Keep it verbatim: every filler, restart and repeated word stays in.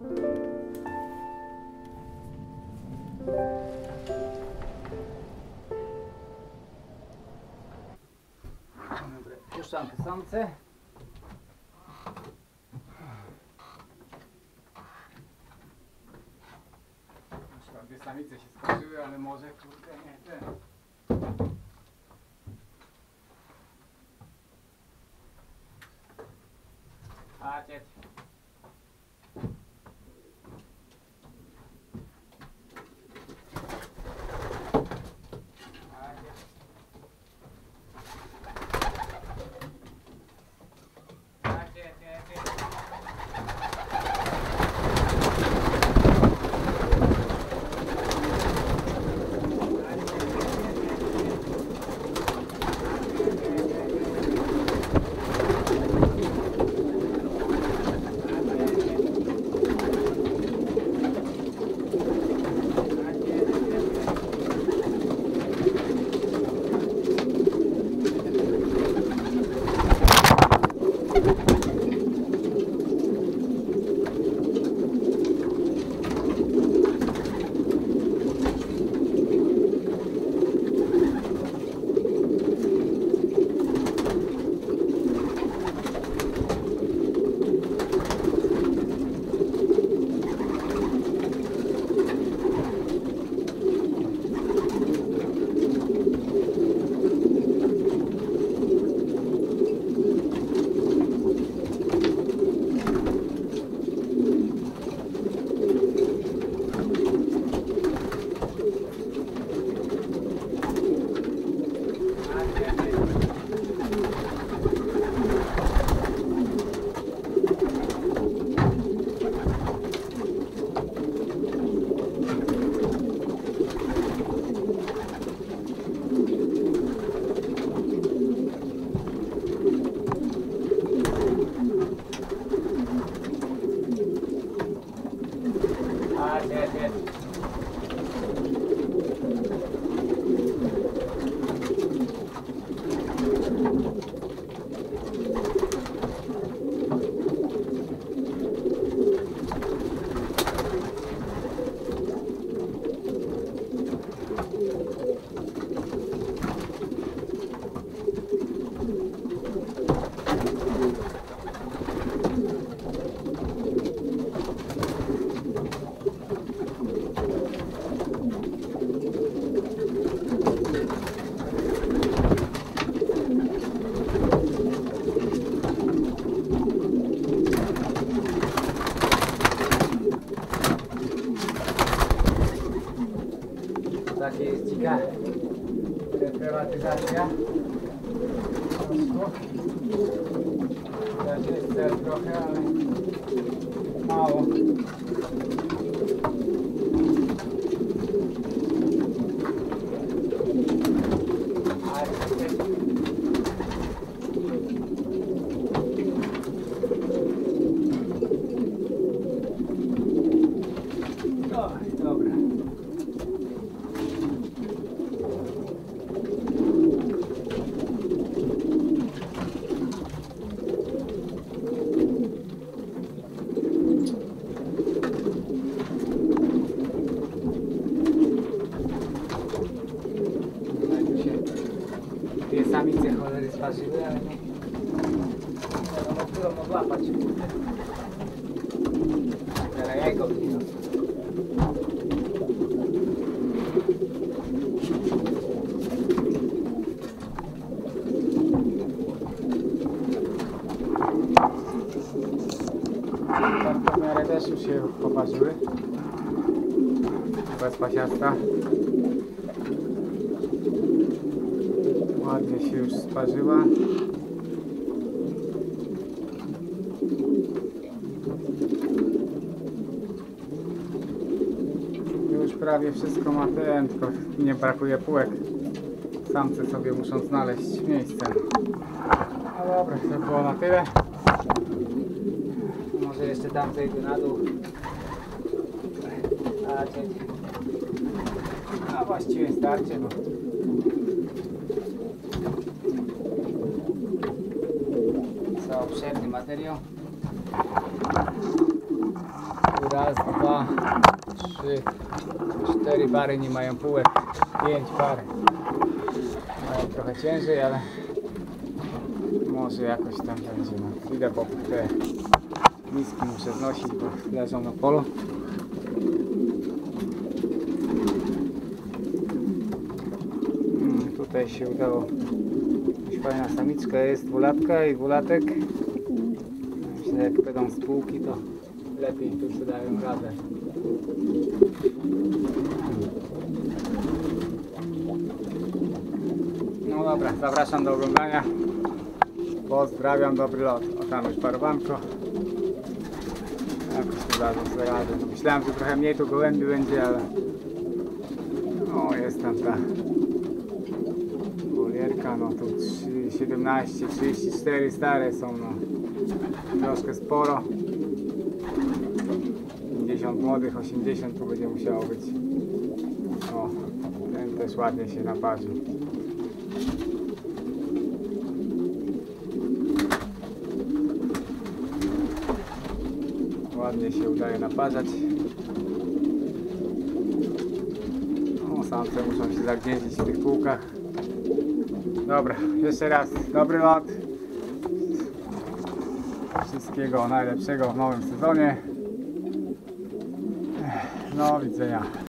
Puszczam te samce. Dwie samice się skończyły, ale może kurde nie ten. A cieć. Takie jest dzika reprywatyzacja. Też jest cel trochę, ale mało. Dobra. Dwie samice cholery sparzyły, ale nie wiadomo, którą odłapać. Teraz jajko wyniosę. Tak w miarę też już się poparzyły. Bez pasiasta. Ładnie się już sparzyła. Już prawie wszystko ma ten, tylko nie brakuje półek. Samce sobie muszą znaleźć miejsce. No dobra, to było na tyle. Może jeszcze tam zejdę na dół. A, a właściwie starczy, bo za obszerny materiał. raz, dwa, trzy, cztery pary nie mają półek, pięć par mają trochę ciężej, ale może jakoś tam będzie. No, chwilę, bo te miski muszę znosić, bo leżą na polu. Hmm, tutaj się udało. Już fajna samiczka jest, dwulatka i dwulatek. Myślę, jak będą spółki, to lepiej tu sobie dają radę. No dobra, zapraszam do oglądania. Pozdrawiam, dobry lot. O, tam już parowanko. Jakoś tu dadzą sobie radę. No, myślałem, że trochę mniej tu gołębi będzie, ale o, jest tam ta wolierka, no tu siedemnaście, trzydzieści cztery stare są, no troszkę sporo. pięćdziesiąt młodych, osiemdziesiąt tu będzie musiało być. O, ten też ładnie się naparzył. Ładnie się udaje naparzać. O, samce muszą się zagnieździć w tych półkach. Dobra, jeszcze raz dobry lot. Wszystkiego najlepszego w nowym sezonie. No, widzenia.